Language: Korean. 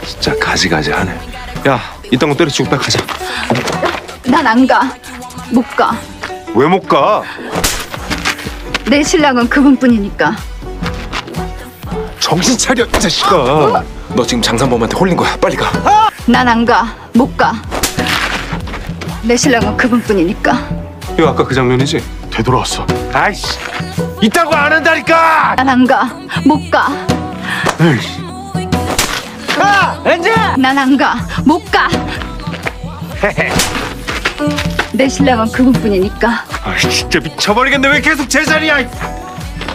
진짜 가지가지하네. 야, 이딴 거 때려치고 빨리 가자. 난 안 가. 못 가. 왜 못 가? 내 신랑은 그분뿐이니까. 정신 차려, 이 자식아. 너 지금 장산범한테 홀린 거야. 빨리 가. 난 안 가. 못 가. 내 신랑은 그분뿐이니까. 이거 아까 그 장면이지? 되돌아왔어. 아이씨, 이따고 안 한다니까. 난 안 가. 못 가. 에이씨. 난 안 가. 못 가. 내 신랑은 그분뿐이니까. 아, 진짜 미쳐버리겠네. 왜 계속 제자리야?